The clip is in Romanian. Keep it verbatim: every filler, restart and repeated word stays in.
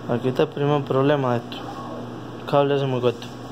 Aquí está el primer problema de esto. Cable ese muy corto.